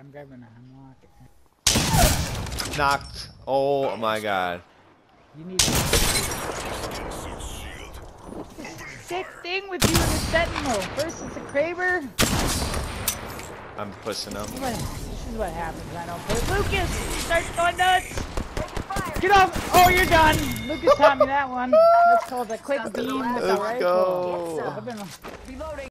I'm grabbing a hemlock. Knocked. Oh my god. You need this sick thing with you and the Sentinel. First it's a Kraber. I'm pushing him. This is what happens. I don't play. Lucas starts going nuts. Get off! Oh, you're done. Lucas taught me that one. That's called a quick beam with a Let's rifle. go. I've been... Reloading.